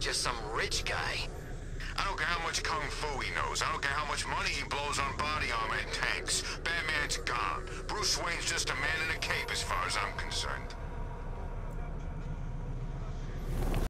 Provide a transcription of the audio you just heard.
just some rich guy. I don't care how much kung fu he knows. I don't care how much money he blows on body armor and tanks. Batman's gone. Bruce Wayne's just a man in a cape as far as I'm concerned.